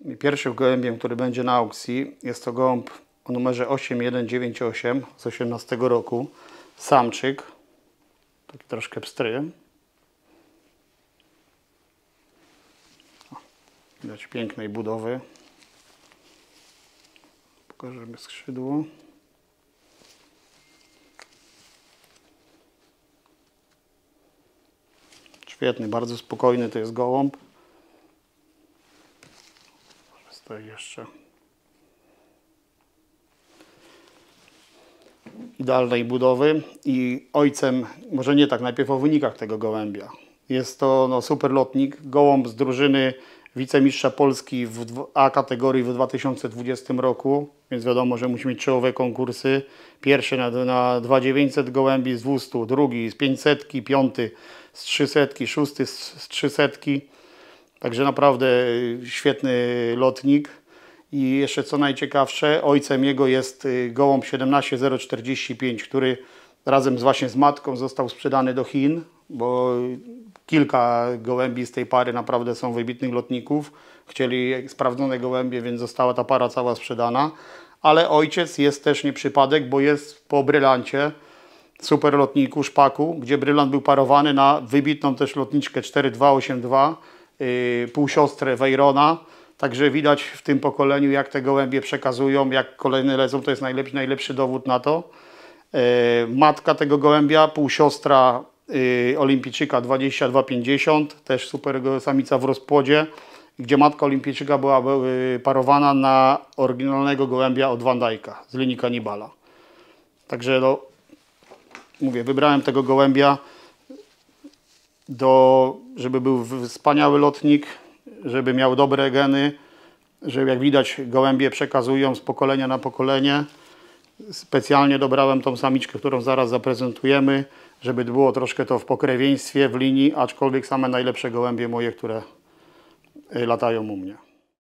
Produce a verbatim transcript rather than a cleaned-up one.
Pierwszym gołębiem, który będzie na aukcji, jest to gołąb o numerze osiem jeden dziewięć osiem z osiemnastego roku. Samczyk, taki troszkę pstry. Widać pięknej budowy. Pokażemy skrzydło. Świetny, bardzo spokojny to jest gołąb. Stoi jeszcze. Idealnej budowy i ojcem, może nie tak, najpierw o wynikach tego gołębia. Jest to no, super lotnik, gołąb z drużyny wicemistrza Polski w A kategorii w dwa tysiące dwudziestym roku, więc wiadomo, że musi mieć czołowe konkursy. Pierwszy na, na dwa tysiące dziewięćset gołębi z dwustu, drugi z pięćset, piąty z trzysta, szósty z trzysta. Także naprawdę świetny lotnik. I jeszcze co najciekawsze, ojcem jego jest gołąb siedemnaście zero czterdzieści pięć, który razem z właśnie z matką został sprzedany do Chin, bo kilka gołębi z tej pary naprawdę są wybitnych lotników. Chcieli sprawdzone gołębie, więc została ta para cała sprzedana. Ale ojciec jest też nie przypadek, bo jest po brylancie, super lotniku, szpaku, gdzie brylant był parowany na wybitną też lotniczkę cztery dwa osiem dwa, yy, półsiostrę Weyrona. Także widać w tym pokoleniu, jak te gołębie przekazują, jak kolejne lecą, to jest najlepszy, najlepszy dowód na to. Yy, matka tego gołębia, półsiostra yy, olimpijczyka dwadzieścia dwa pięćdziesiąt, też super samica w rozpłodzie, gdzie matka olimpijczyka była yy, parowana na oryginalnego gołębia od Van Dijk'a z linii Kanibala. Także no, mówię, wybrałem tego gołębia, do, żeby był wspaniały lotnik, żeby miał dobre geny, że jak widać gołębie przekazują z pokolenia na pokolenie. Specjalnie dobrałem tą samiczkę, którą zaraz zaprezentujemy, żeby było troszkę to w pokrewieństwie, w linii, aczkolwiek same najlepsze gołębie moje, które latają u mnie.